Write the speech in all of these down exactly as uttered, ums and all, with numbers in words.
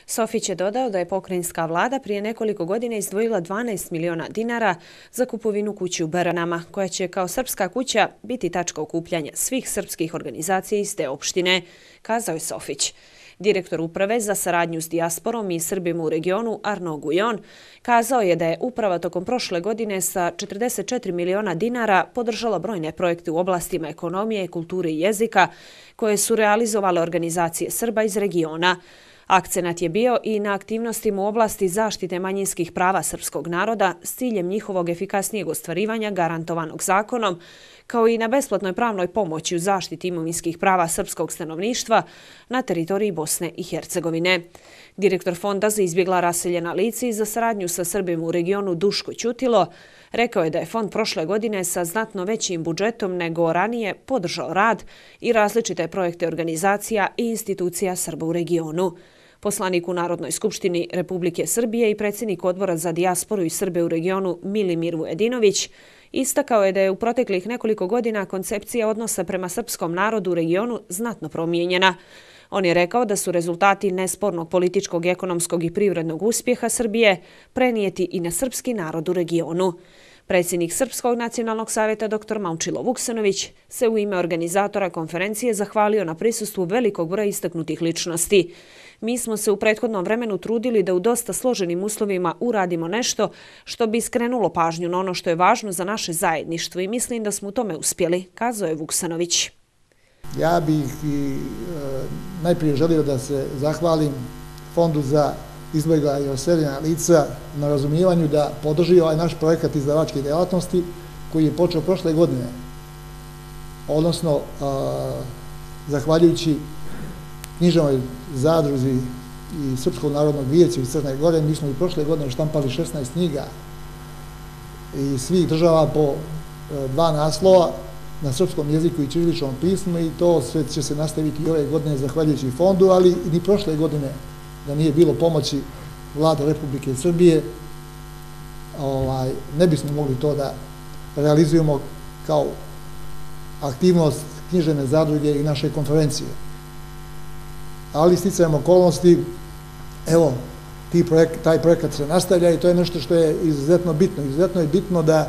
Sofić je dodao da je pokrajinska vlada prije nekoliko godina izdvojila dvanaest miliona dinara za kupovinu kuće u Beranama, koja će kao srpska kuća biti tačka okupljanja svih srpskih organizacija iz te opštine, kazao je Sofić. Direktor uprave za saradnju s dijasporom i Srbima u regionu Arno Gujon kazao je da je uprava tokom prošle godine sa četrdeset četiri miliona dinara podržala brojne projekte u oblastima ekonomije, kulture i jezika koje su realizovale organizacije Srba iz regiona. Akcenat je bio i na aktivnostima u oblasti zaštite manjinskih prava srpskog naroda s ciljem njihovog efikasnijeg ostvarivanja garantovanog zakonom, kao i na besplatnoj pravnoj pomoći u zaštiti imovinskih prava srpskog stanovništva na teritoriji Bosne i Hercegovine. Direktor Fonda za izbjegla raseljena lica i za saradnju sa Srbima u regionu Duško Ćutilo rekao je da je fond prošle godine sa znatno većim budžetom nego ranije podržao rad i različite projekte organizacija i institucija Srba u regionu. Poslanik u Narodnoj skupštini Republike Srbije i predsjednik Odbora za dijasporu i Srbe u regionu Milimir Vujadinović istakao je da je u proteklih nekoliko godina koncepcija odnosa prema srpskom narodu u regionu znatno promijenjena. On je rekao da su rezultati nespornog političkog, ekonomskog i privrednog uspjeha Srbije prenijeti i na srpski narod u regionu. Predsjednik Srpskog nacionalnog savjeta dr Momčilo Vuksanović se u ime organizatora konferencije zahvalio na prisustvu velikog broja istaknutih ličnosti. Mi smo se u prethodnom vremenu trudili da u dosta složenim uslovima uradimo nešto što bi skrenulo pažnju na ono što je važno za naše zajedništvo i mislim da smo u tome uspjeli, kazao je Vuksanović. Ja bih i, e, najprije želio da se zahvalim Fondu za izbjegla i raseljena lica na razumijevanju da podrži ovaj naš projekat izdavačke djelatnosti koji je počeo prošle godine. Odnosno, a, zahvaljujući književnoj zadruzi i Srpskog narodnog vijeća iz Crne Gore, mi smo i prošle godine štampali šesnaest knjiga i svih država po dva naslova na srpskom jeziku i ćiriličnom pismu i to sve će se nastaviti i ove godine zahvaljujući fondu, ali ni prošle godine da nije bilo pomoći Vlade Republike Srbije, ovaj, ne bismo mogli to da realizujemo kao aktivnost književne zadruge i naše konferencije. Ali sticajem okolnosti, evo, ti projek, taj projekat se nastavlja i to je nešto što je izuzetno bitno. Izuzetno je bitno da e,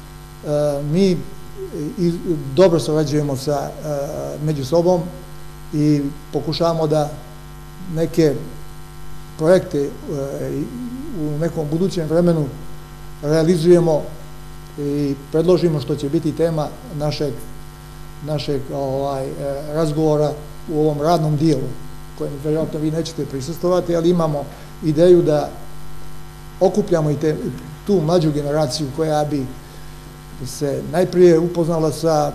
mi i, dobro surađujemo sa e, među sobom i pokušavamo da neke projekte e, u nekom budućem vremenu realizujemo i predložimo što će biti tema našeg, našeg ovaj, razgovora u ovom radnom dijelu, kojem vjerojatno vi nećete prisustvovati, ali imamo ideju da okupljamo i te, tu mlađu generaciju koja bi se najprije upoznala sa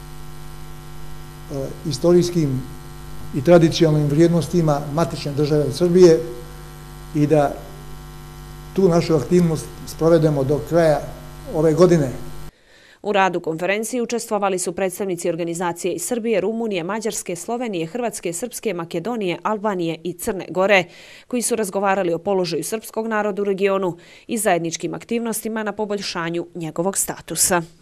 e, istorijskim i tradicionalnim vrijednostima matične države Srbije i da tu našu aktivnost sprovedemo do kraja ove godine. U radu konferencije učestvovali su predstavnici organizacije iz Srbije, Rumunije, Mađarske, Slovenije, Hrvatske, Srpske, Makedonije, Albanije i Crne Gore, koji su razgovarali o položaju srpskog naroda u regionu i zajedničkim aktivnostima na poboljšanju njegovog statusa.